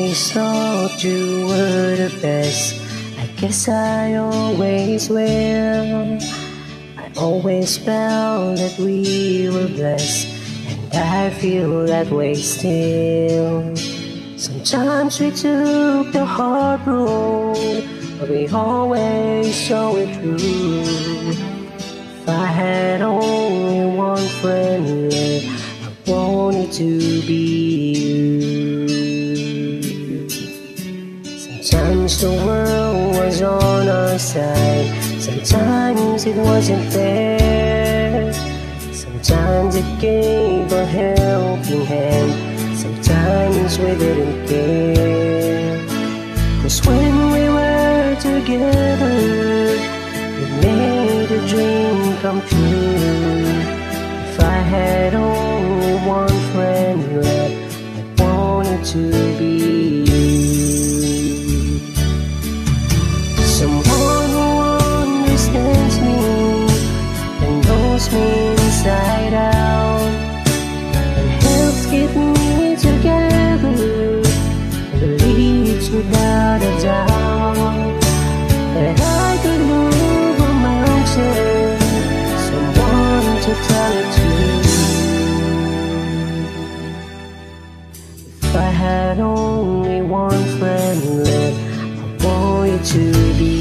always thought you were the best. I guess I always will. I always felt that we were blessed, and I feel that way still. Sometimes we took the hard road, but we always saw it through. If I had only one friend left, I wanted to be you. Sometimes the world was on our side, sometimes it wasn't fair. Sometimes it gave a helping hand, sometimes we didn't care. 'Cause when we were together, it made a dream come true. If I had only one friend left, I wanted to be you. Someone who understands me and knows me inside out, and helps keep me together, and believes without a doubt that I could move a mountain. Someone to tell it to. If I had only one friend left, I want you to be.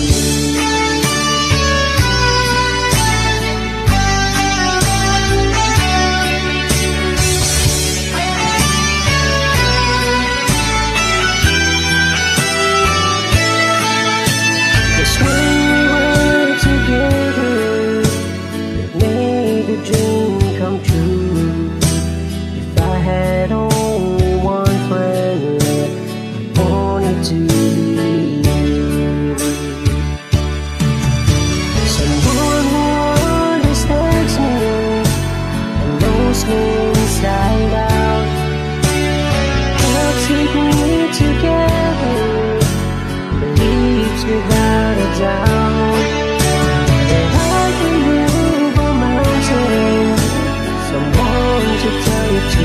Inside out, helps keep me together, believes without a doubt that I can move a mountain. Someone to tell you to.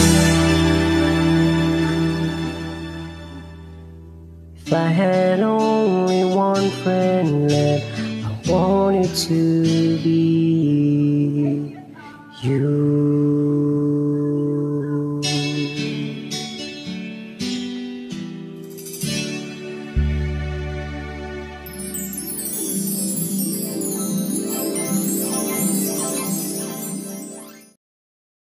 If I had only one friend left, I wanted to be